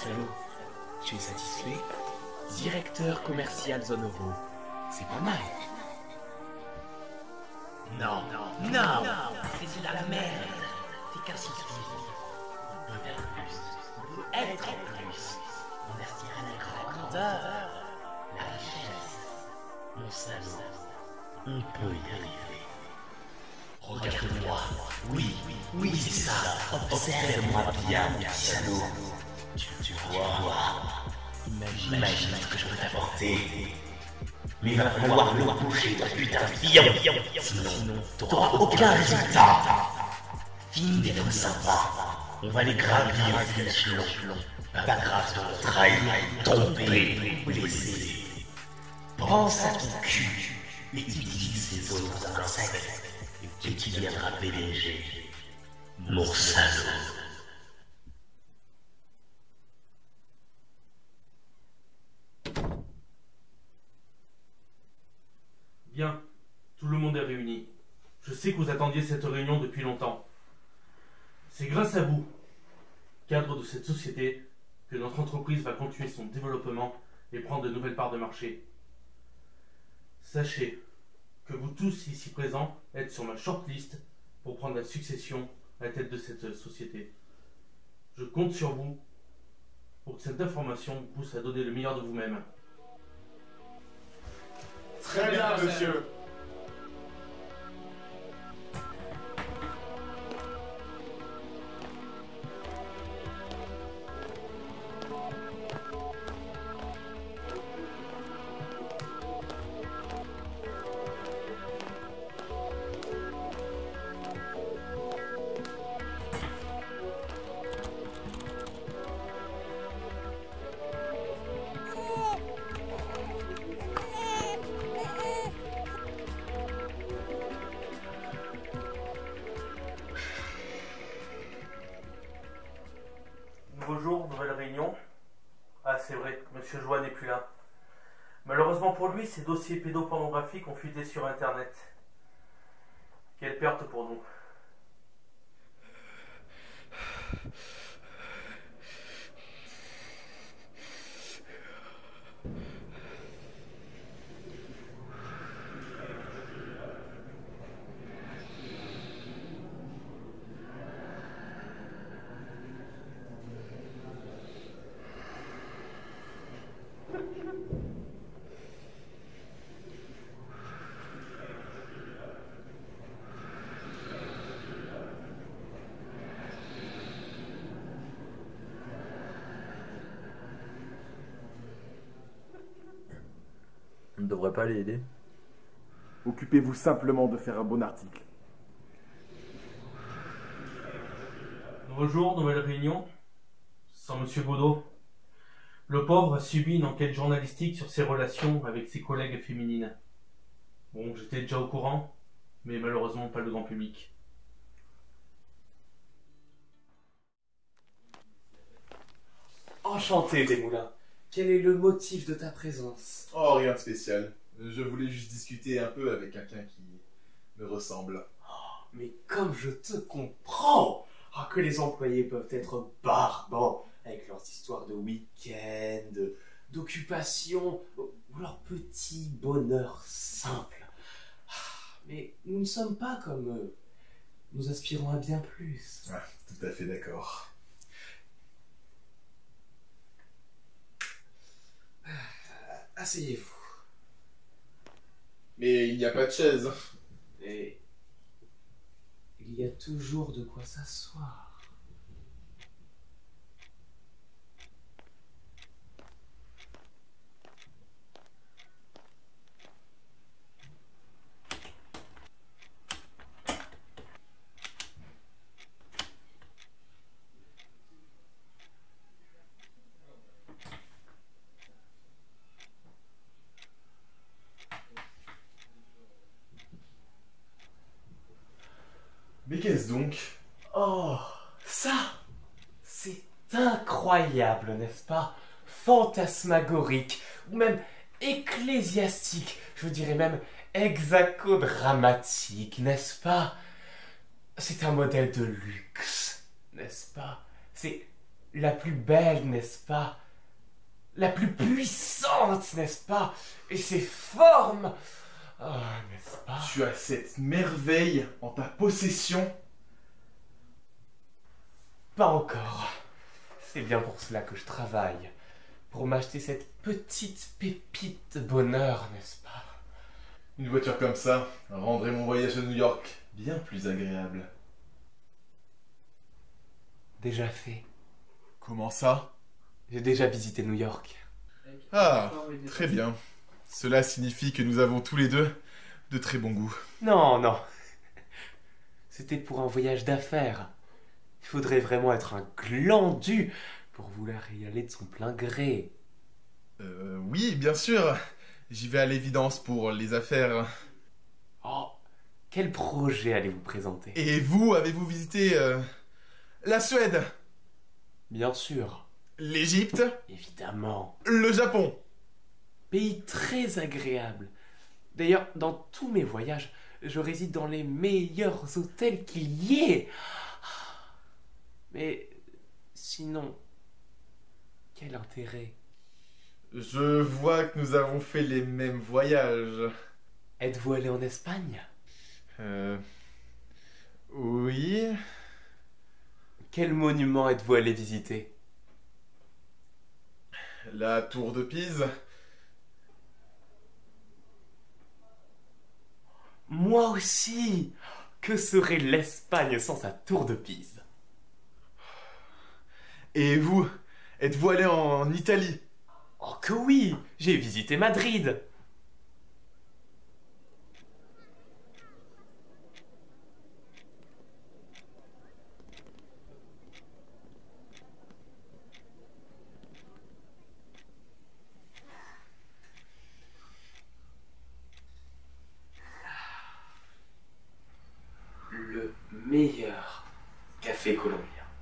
salaud. Tu es satisfait? Directeur commercial zone euro. C'est pas mal. Non, c'est de la merde. T'es qu'un souci. On peut faire plus. On peut être plus. On aspire à la grandeur, la richesse. Mon salaud, on peut y arriver. Regarde-moi. Oui, c'est ça. Observe-moi bien, mon petit salaud. Tu vois. Imagine ce que je peux t'apporter. Mais il va falloir le bouger ton putain de fillon. Sinon, t'auras aucun résultat. Fini d'être sympa. On va les gravir au échelon. Pas grave de trahir, tomber, blesser. Pense à ton cul et utilise ces autres insectes. Et tu deviendras PDG. Mon salaud. Bien, tout le monde est réuni. Je sais que vous attendiez cette réunion depuis longtemps. C'est grâce à vous, cadre de cette société, que notre entreprise va continuer son développement et prendre de nouvelles parts de marché. Sachez que vous tous ici présents êtes sur ma shortlist pour prendre la succession à la tête de cette société. Je compte sur vous pour que cette information vous pousse à donner le meilleur de vous-même. Très bien, monsieur. Nouveau jour, nouvelle réunion. Ah, c'est vrai, Monsieur Joie n'est plus là. Malheureusement pour lui, ses dossiers pédopornographiques ont fuité sur Internet. Quelle perte pour nous. On ne devrait pas les aider. Occupez-vous simplement de faire un bon article. Nouveau jour, nouvelle réunion. Sans Monsieur Baudot. Le pauvre a subi une enquête journalistique sur ses relations avec ses collègues féminines. Bon, j'étais déjà au courant, mais malheureusement pas le grand public. Enchanté, Desmoulins. Quel est le motif de ta présence? Oh, rien de spécial. Je voulais juste discuter un peu avec quelqu'un qui me ressemble. Mais comme je te comprends! Ah, que les employés peuvent être barbants avec leurs histoires de week-end, d'occupation, ou leur petit bonheur simple. Ah, mais nous ne sommes pas comme eux. Nous aspirons à bien plus. Ah, tout à fait d'accord. Asseyez-vous. Mais il n'y a pas de chaise. Et il y a toujours de quoi s'asseoir. Mais qu'est-ce donc? Oh, ça, c'est incroyable, n'est-ce pas? Fantasmagorique, ou même ecclésiastique, je dirais même hexacodramatique, n'est-ce pas? C'est un modèle de luxe, n'est-ce pas? C'est La plus belle, n'est-ce pas? La plus puissante, n'est-ce pas? Et ses formes, n'est-ce pas? Tu as cette merveille en ta possession. Pas encore. C'est bien pour cela que je travaille. Pour m'acheter cette petite pépite de bonheur, n'est-ce pas? Une voiture comme ça rendrait mon voyage à New York bien plus agréable. Déjà fait. Comment ça? J'ai déjà visité New York. Ah, très bien. Cela signifie que nous avons tous les deux de très bons goûts. Non, non. C'était pour un voyage d'affaires. Il faudrait vraiment être un glandu pour vouloir y aller de son plein gré. Oui, bien sûr. J'y vais à l'évidence pour les affaires. Oh, quel projet allez-vous présenter? Et vous, avez-vous visité la Suède, Bien sûr, l'Égypte, évidemment. le Japon? Pays très agréable. D'ailleurs, dans tous mes voyages, je réside dans les meilleurs hôtels qu'il y ait. Mais sinon, quel intérêt? Je vois que nous avons fait les mêmes voyages. Êtes-vous allé en Espagne? Oui. Quel monument êtes-vous allé visiter? La tour de Pise. Moi aussi! Que serait l'Espagne sans sa tour de Pise? Et vous, êtes-vous allé en Italie? Oh que oui! J'ai visité Madrid! Le meilleur café colombien.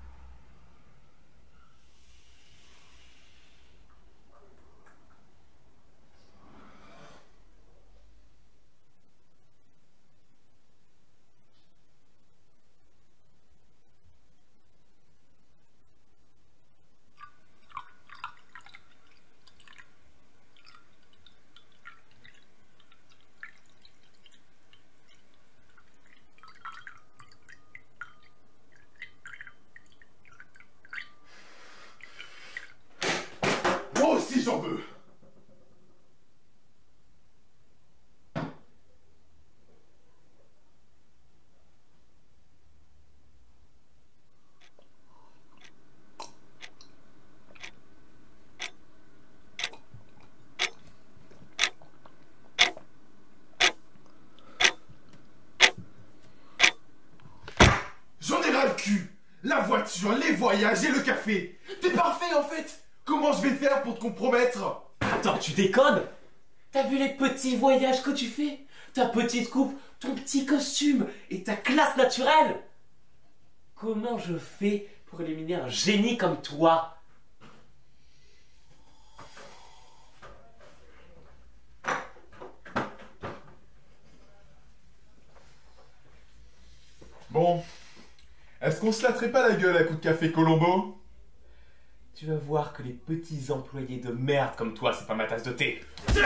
Moi aussi j'en veux. J'en ai ras le cul. La voiture, les voyages et le café. T'es parfait en fait. Comment je vais faire pour te compromettre? Attends, tu déconnes? T'as vu les petits voyages que tu fais? Ta petite coupe, ton petit costume et ta classe naturelle? Comment je fais pour éliminer un génie comme toi? Bon, est-ce qu'on se latterait pas la gueule à coups de café Colombo? Tu vas voir que les petits employés de merde comme toi, c'est pas ma tasse de thé.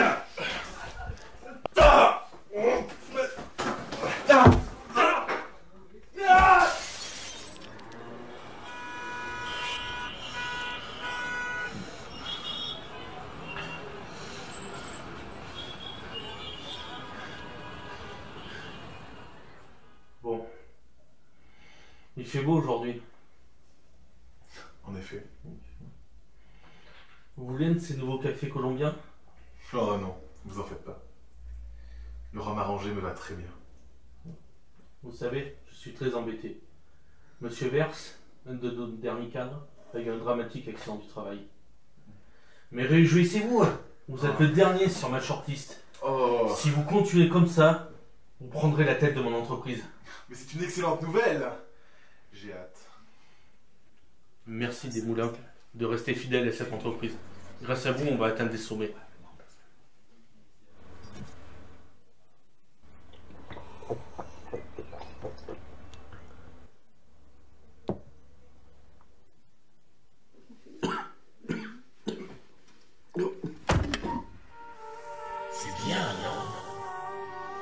Bon. Il fait beau aujourd'hui. En effet. Vous voulez un de ces nouveaux cafés colombiens? Oh non, vous en faites pas. Le rhum arrangé me va très bien. Vous savez, je suis très embêté. Monsieur Vers, un de nos derniers cadres, a eu un dramatique accident du travail. Mais réjouissez-vous, vous êtes le dernier sur ma shortlist. Oh, Si vous continuez comme ça, vous prendrez la tête de mon entreprise. mais c'est une excellente nouvelle. J'ai hâte. Merci des moulins de rester fidèle à cette entreprise. Grâce à vous, on va atteindre des sommets.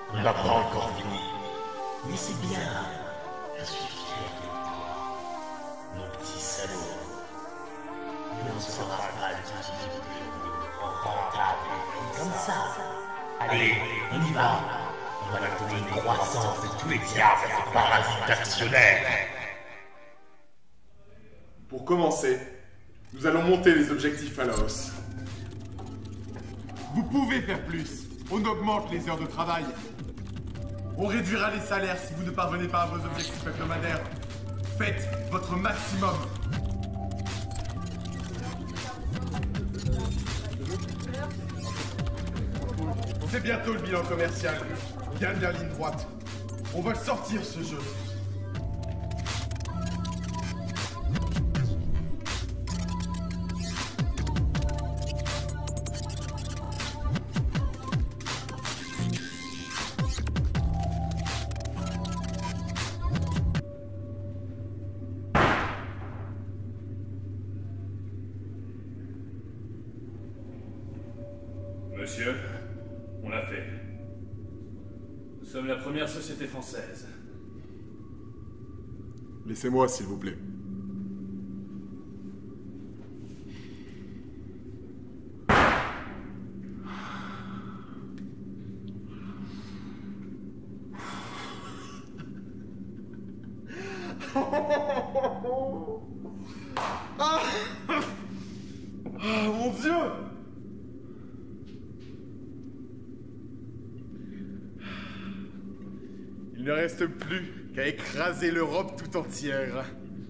On ne l'a pas encore vu. Mais c'est bien. Je suis fier de toi. Mon petit salaud. Mais on ne sera pas l'utile rentable comme ça. Allez, on y va. On va leur donner une croissance de tous les diables à ces parasites actionnaires. Pour commencer, nous allons monter les objectifs à la hausse. Vous pouvez faire plus. On augmente les heures de travail. On réduira les salaires si vous ne parvenez pas à vos objectifs hebdomadaires. Faites votre maximum. C'est bientôt le bilan commercial. Dernière ligne droite. On va sortir ce jeu. Monsieur, on l'a fait. Nous sommes la première société française. Laissez-moi, s'il vous plaît. Ah, mon Dieu! Il ne reste plus qu'à écraser l'Europe tout entière.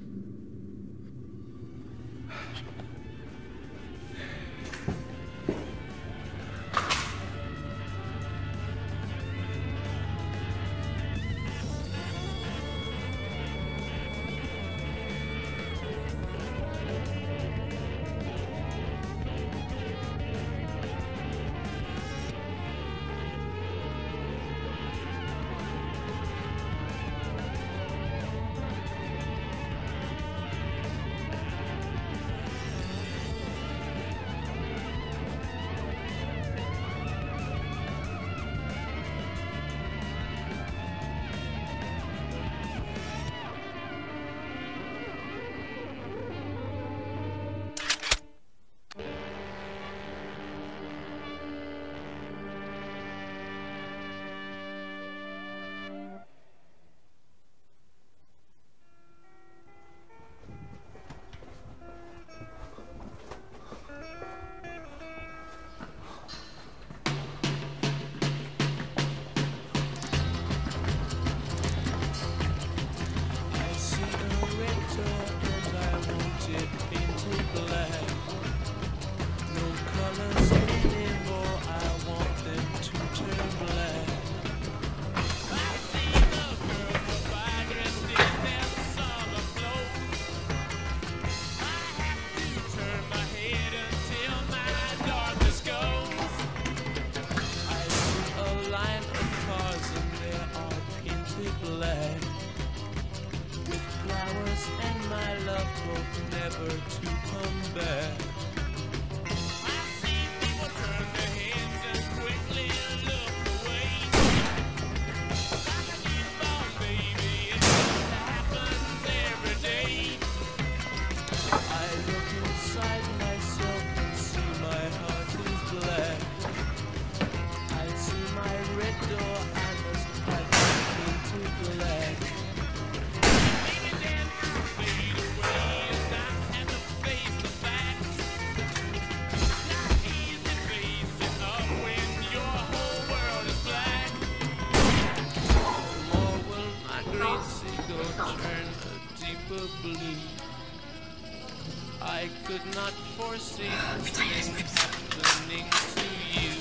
I could not foresee this thing happening to you.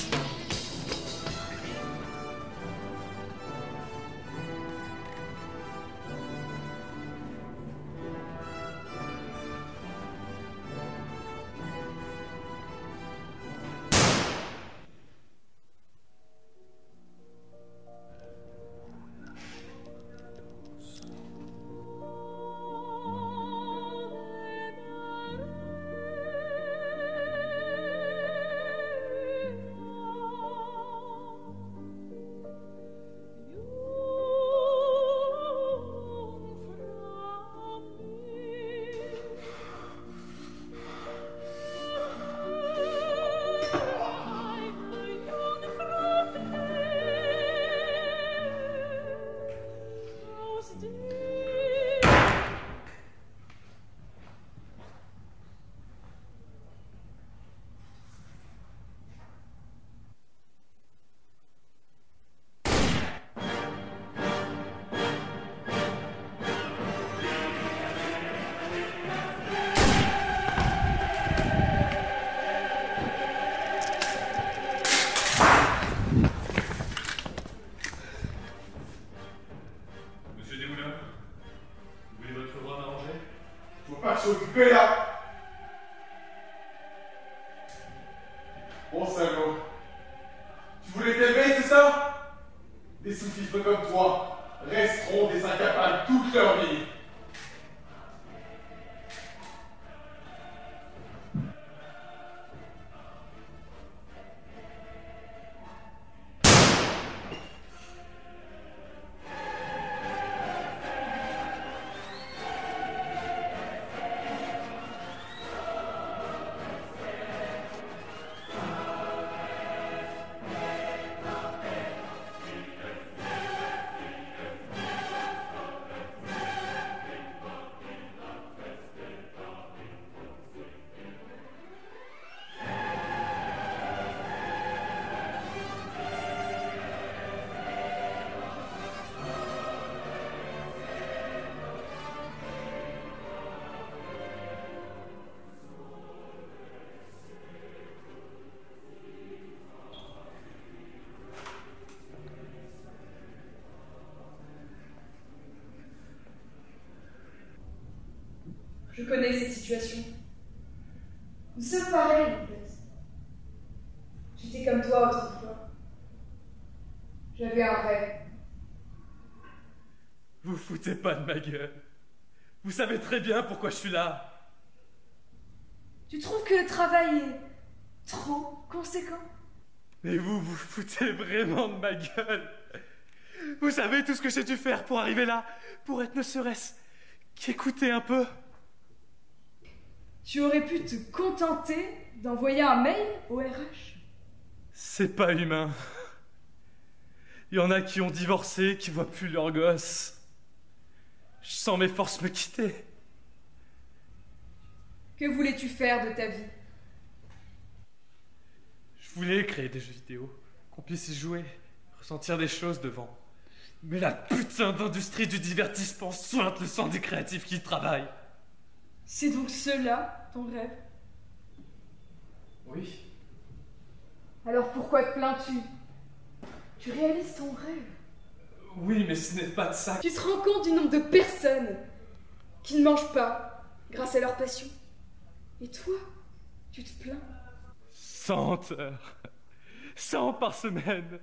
je suis occupé là. Bon salaud. Tu voulais t'aimer, c'est ça? Des sous-fifres comme toi resteront des incapables toute leur vie. Je connais cette situation. Nous sommes pareils, en fait. J'étais comme toi autrefois. J'avais un rêve. Vous foutez pas de ma gueule. Vous savez très bien pourquoi je suis là. Tu trouves que le travail est trop conséquent? Mais vous foutez vraiment de ma gueule. Vous savez tout ce que j'ai dû faire pour arriver là, pour être ne serait-ce qu'écouter un peu. Tu aurais pu te contenter d'envoyer un mail au RH. C'est pas humain. Il y en a qui ont divorcé, qui voient plus leurs gosses. Je sens mes forces me quitter. Que voulais-tu faire de ta vie? Je voulais créer des jeux vidéo, qu'on puisse y jouer, ressentir des choses devant. Mais la putain d'industrie du divertissement sointe le sang des créatifs qui y travaillent. C'est donc cela, ton rêve? Oui. Alors pourquoi te plains-tu? Tu réalises ton rêve. Oui, mais ce n'est pas de ça. Tu te rends compte du nombre de personnes qui ne mangent pas grâce à leur passion. Et toi, tu te plains. 100 heures. 100 par semaine.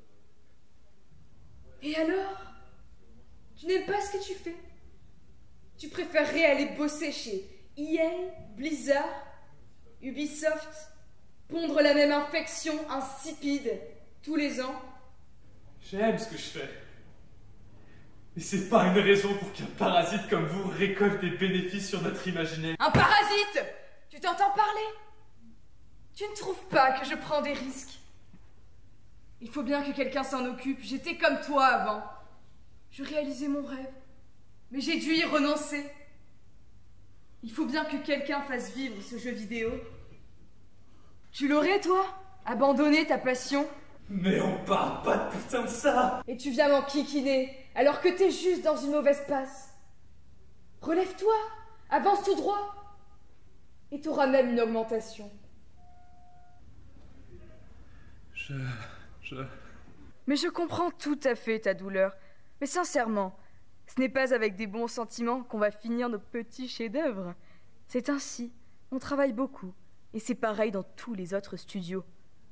Et alors? Tu n'aimes pas ce que tu fais? Tu préférerais aller bosser chez EA, Blizzard, Ubisoft, pondre la même infection insipide tous les ans? J'aime ce que je fais. Mais c'est pas une raison pour qu'un parasite comme vous récolte des bénéfices sur notre imaginaire. Un parasite? Tu t'entends parler? Tu ne trouves pas que je prends des risques? Il faut bien que quelqu'un s'en occupe. J'étais comme toi avant. Je réalisais mon rêve. Mais j'ai dû y renoncer. Il faut bien que quelqu'un fasse vivre ce jeu vidéo. Tu l'aurais, toi? Abandonné ta passion? Mais on parle pas de putain de ça! Et tu viens m'enquiquiner, alors que t'es juste dans une mauvaise passe. Relève-toi, avance tout droit. Et t'auras même une augmentation. Mais je comprends tout à fait ta douleur. Mais sincèrement, ce n'est pas avec des bons sentiments qu'on va finir nos petits chefs-d'œuvre. C'est ainsi, on travaille beaucoup. Et c'est pareil dans tous les autres studios.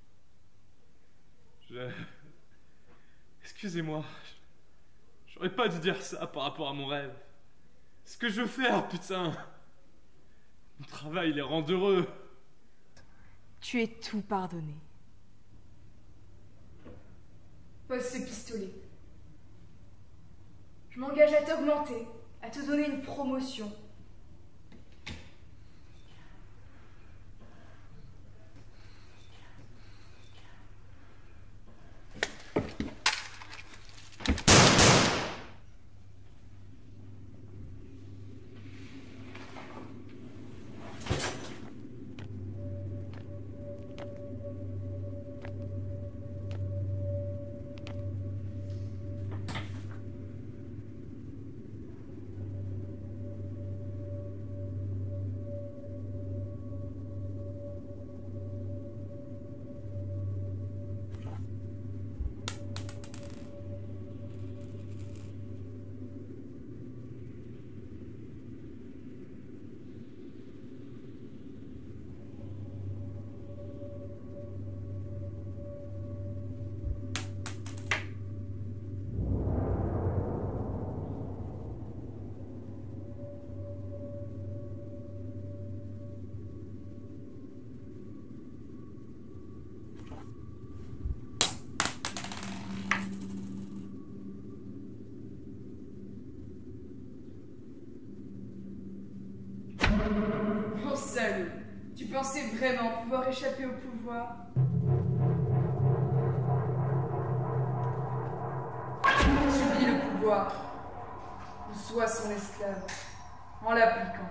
Excusez-moi. J'aurais pas dû dire ça par rapport à mon rêve. Ce que je veux faire, putain. Mon travail les rend heureux. Tu es tout pardonné. Pose ce pistolet. Je m'engage à t'augmenter, à te donner une promotion. pensez vraiment pouvoir échapper au pouvoir? Subis le pouvoir, ou sois son esclave, en l'appliquant.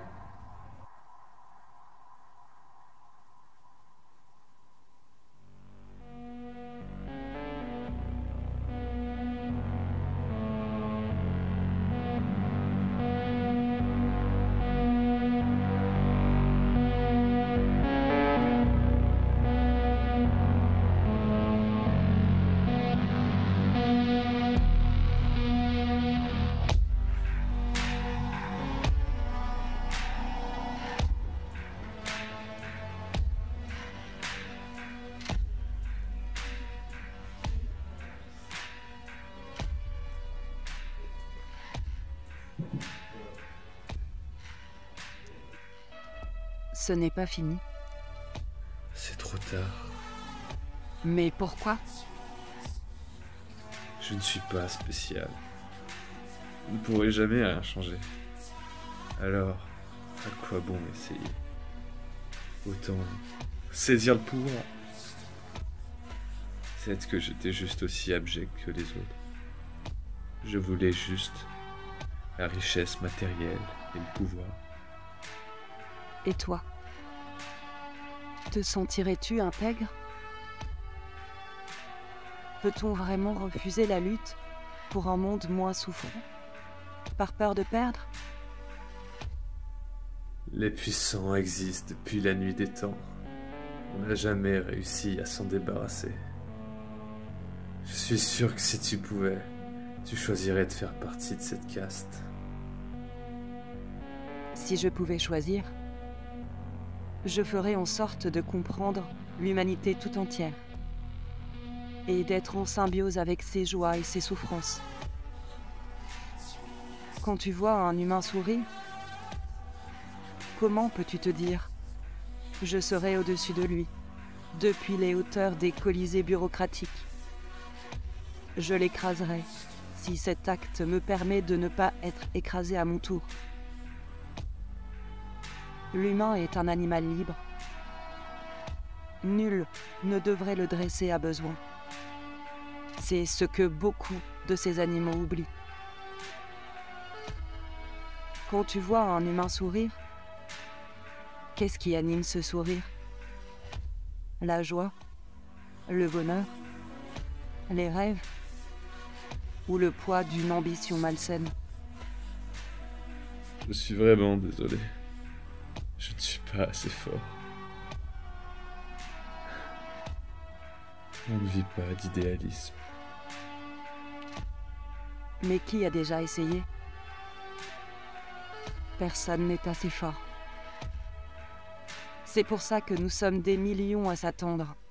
Ce n'est pas fini. C'est trop tard. Mais pourquoi? Je ne suis pas spécial. Vous ne pourrez jamais rien changer. Alors, à quoi bon essayer? Autant saisir le pouvoir. Peut-être que j'étais juste aussi abject que les autres. Je voulais juste la richesse matérielle et le pouvoir. Et toi? Te sentirais-tu intègre? Peut-on vraiment refuser la lutte pour un monde moins souffrant, par peur de perdre? Les puissants existent depuis la nuit des temps. On n'a jamais réussi à s'en débarrasser. Je suis sûr que si tu pouvais, tu choisirais de faire partie de cette caste. Si je pouvais choisir, je ferais en sorte de comprendre l'humanité tout entière et d'être en symbiose avec ses joies et ses souffrances. Quand tu vois un humain sourire, comment peux-tu te dire « Je serai au-dessus de lui, depuis les hauteurs des colisées bureaucratiques. Je l'écraserai si cet acte me permet de ne pas être écrasé à mon tour. » L'humain est un animal libre. Nul ne devrait le dresser à besoin. C'est ce que beaucoup de ces animaux oublient. Quand tu vois un humain sourire, qu'est-ce qui anime ce sourire? La joie, le bonheur, les rêves ou le poids d'une ambition malsaine? Je suis vraiment désolé. Je ne suis pas assez fort. On ne vit pas d'idéalisme. Mais qui a déjà essayé? Personne n'est assez fort. C'est pour ça que nous sommes des millions à s'attendre